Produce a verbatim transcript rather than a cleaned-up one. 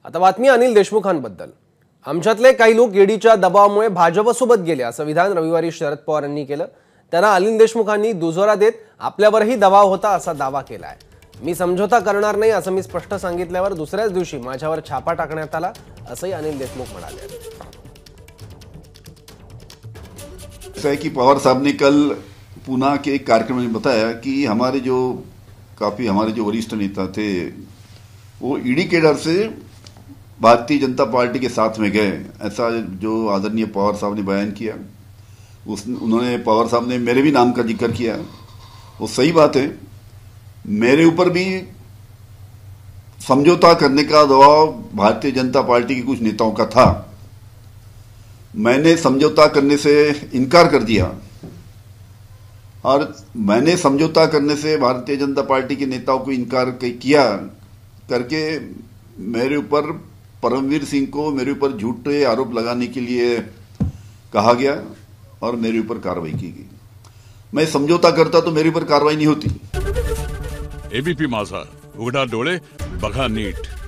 आता बातमी अनिल देशमुखांबद्दल। आमच्यातले काही लोक ईडीच्या दबावामुळे भाजपसोबत गेले असं विधान रविवारी शरद पवार यांनी केलं। त्यांना अनिल देशमुखांनी दुजोरा देत आपल्यावरही दबाव होता असा दावा केलाय। मी समझोता करणार नाही असं मी स्पष्ट सांगितल्यावर दुसऱ्याच दिवशी माझ्यावर छापा टाकण्यात आला असंही अनिल देशमुख म्हणाले। ऐसा है कि पवार साहब ने कल पूना के एक कार्यक्रम में बताया कि हमारे जो काफी हमारे जो वरिष्ठ नेता थे वो ईडी के डर से भारतीय जनता पार्टी के साथ में गए, ऐसा जो आदरणीय पवार साहब ने बयान किया। उस उन्होंने पवार साहब ने मेरे भी नाम का जिक्र किया, वो सही बात है। मेरे ऊपर भी समझौता करने का दबाव भारतीय जनता पार्टी के कुछ नेताओं का था। मैंने समझौता करने से इनकार कर दिया और मैंने समझौता करने से भारतीय जनता पार्टी के नेताओं को इनकार किया करके मेरे ऊपर परमवीर सिंह को मेरे ऊपर झूठे आरोप लगाने के लिए कहा गया और मेरे ऊपर कार्रवाई की गई। मैं समझौता करता तो मेरे ऊपर कार्रवाई नहीं होती। एबीपी माझा, उघडा डोळे बघा नीट।